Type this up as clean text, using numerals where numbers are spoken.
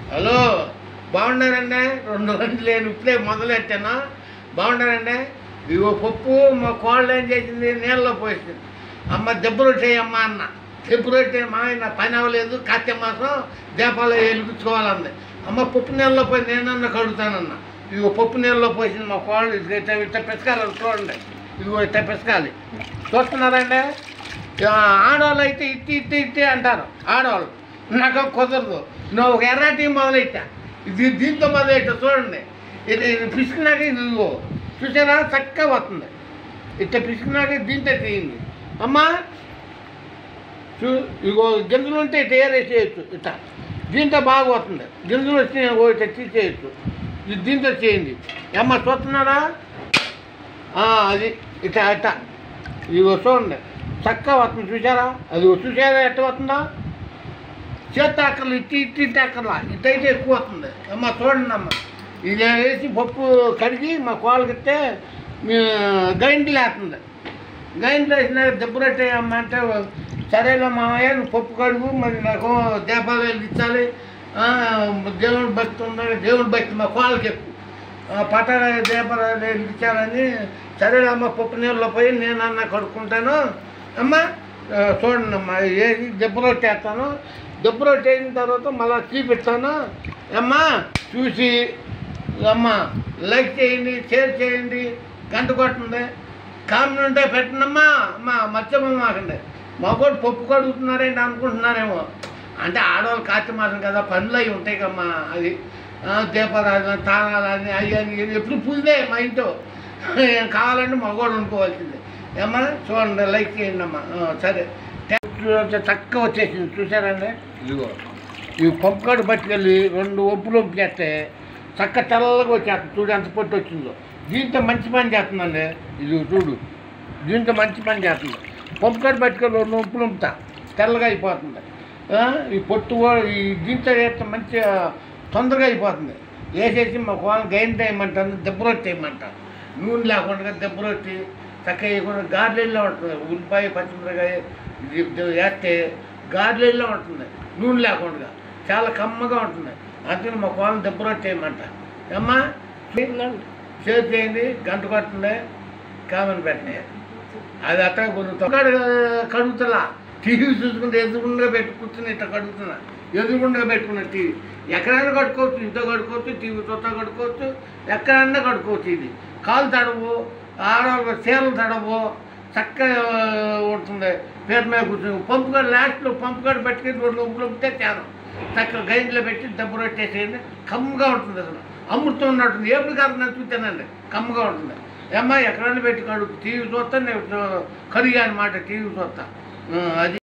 Hello, బాగున్నారండి? 2 రోజులు నేను ఇప్పుడే మొదలెట్టాను. బాగున్నారండి? ఇగో పప్పు మా కోళ్ళు ఏం చేసింది, నీళ్ళలో పోసింది. అమ్మ దెబ్బ రొట్టేయమ్మ అన్న. దెబ్బ రొట్టె మా ఆయన పని అవ్వలేదు, కార్తీక మాసం దీపాలు వెలిగించుకోవాలంది. అమ్మ పప్పు నీళ్ళలో పోయి నేనన్నా కడుగుతానన్న. ఇగో పప్పు నీళ్ళలో పోసింది మా కోళ్ళు. ఇట్ట పిసకాలి, చూడండి. ఇదిగో ఇట్ట పిసకాలి, చూస్తున్నారండి? ఆడవాళ్ళు అయితే ఇట్టి అంటారు. ఆడవాళ్ళు నాకు కుదరదు. నువ్వు ఒక ఎర్రటి మొదలెట్టా, దీంతో మొదలెట్టా. చూడండి, ఇది పిసికినాక ఇదిగో చూసారా, చక్కగా వస్తుంది. ఇట్ట పిసికినాక దీంతో చేయండి అమ్మా. ఇగో గింజలు ఉంటే ఇట్ట ఏరేసేయచ్చు. ఇట్ట దీంతో బాగా వస్తుంది. గింజలు వచ్చి ఇట్ట తీసేయచ్చు. ఇది దీంతో చేయండి అమ్మ. చూస్తున్నారా? అది ఇట్ట ఇట్ట ఇగో చూడండి, చక్కగా వస్తుంది. చూసారా? అది చూసారా ఎట్ట వస్తుందా? చేతి అక్కర్లు ఇట్టి అక్కర్లా, ఇట్టయితే ఎక్కువ వస్తుంది అమ్మ. చూడండి అమ్మ, ఇది వేసి పప్పు కడిగి మా కోళ్ళకి ఇస్తే గైంట్లు వేస్తుంది. గైంట్లు వేసినాక దెబ్బ రొట్టేయమ్మ అంటే, సరేలే మామయ్య నువ్వు పప్పు కడుగు, మరి నాకు దీపాలు వెలిగించాలి, దేవుడి భక్తి ఉండాలి. దేవుడి భక్తి మా కోళ్ళకి ఎక్కువ, పటాల దీపాలు వెలిగించాలని. సరేలే అమ్మ, పప్పు నీళ్ళలో పోయి నేనన్నా కడుక్కుంటాను అమ్మ. చూడండి అమ్మ, వేసి దెబ్బ రొట్టేస్తాను. దెబ్బ రొట్టె అయిన తర్వాత మళ్ళీ చూపిస్తాను అమ్మ. చూసి అమ్మ లైక్ చేయండి, షేర్ చేయండి, గంట కొట్టండి, కామెంట్ ఉంటే పెట్టండమ్మా. అమ్మ మర్చిపోమాకండి. మా కూడా పప్పు కడుగుతున్నారేంటి అనుకుంటున్నారేమో. అంటే ఆడవాళ్ళు కార్తీక మాసం కదా, పనులు అవి ఉంటాయి కమ్మా. అది దీపారాధన, తాళాలని, అవి అని ఎప్పుడు పూజలే మా ఇంట్లో. కావాలంటే మగవాడు వండుకోవాల్సిందే ఏమ్మా. చూడండి, లైక్ చేయండి అమ్మా. సరే, చక్కగా వచ్చేసింది. చూసారండి? ఇదిగో ఇవి పంపకాడు పట్టుకెళ్ళి 2 ఒప్పులు వంపుకేస్తే చక్క తెల్లగా వచ్చేస్తుంది. చూడు ఎంత పొట్టు వచ్చిందో. దీంతో మంచి పని చేస్తుందండి. ఇది చూడు, దీంతో మంచి పని చేస్తుంది. పంపకాడు పట్టుకెళ్ళి 2 ఒప్పులు వంపుతా, తెల్లగా అయిపోతుంది. ఈ పొట్టు ఈ దీంతో వేస్తే మంచిగా తొందరగా అయిపోతుంది. వేసేసి మా కోళ్ళని గైంట్ వేయమంటాను, దెబ్బ రొట్టె వేయమంటాను. నూనె లేకుండా దెబ్బ రొట్టి చక్కగా వేయకుండా గార్లెల్లో ఉంటుంది. ఉల్లిపాయ, పచ్చిమిరకాయ వేస్తే గార్లెల్లో ఉంటుంది, నూనె లేకుండా చాలా కమ్మగా ఉంటుంది. అందుకని మా కోళ్ళని దెబ్బ రొట్టె వేయమంట అమ్మా. షేర్ చేయండి, గంట కొట్టండి, కామెంట్ పెట్టండి. అది అట్లా కొంచెం కడుగుతున్నా. టీవీ చూసుకుంటే ఎదురుగుండగా పెట్టి కూర్చుని ఇట్లా కడుగుతున్నా. ఎదురుగుండగా పెట్టుకున్న టీవీ ఎక్కడైనా కడుక్కోవచ్చు, ఇంట్లో కడుక్కోవచ్చు, టీవీ చూస్తా కడుక్కోవచ్చు, ఎక్కడైనా కడుక్కోవచ్చు. ఇది కాలు తడవు, ఆడవాళ్ళు చీరలు తడవు, చక్కగా ఉంటుంది. పేరు మీద కూర్చుని పంపుకాడు లాస్ట్లో పంపుకాడు పెట్టుకుని 2 ఒప్పులు ఉంటే చాలా చక్కగా గైంట్లో పెట్టి దెబ్బ రొట్టేసేయండి. కమ్మగా ఉంటుంది. అసలు అమృతం ఉన్నట్టుంది. ఎప్పుడు కాదు నేను చూచానండి, కమ్మగా ఉంటుంది ఏమ్మా. ఎక్కడైనా పెట్టి కడుగు. టీవీ చూస్తా నేను కడిగా అనమాట, టీవీ చూస్తా. అది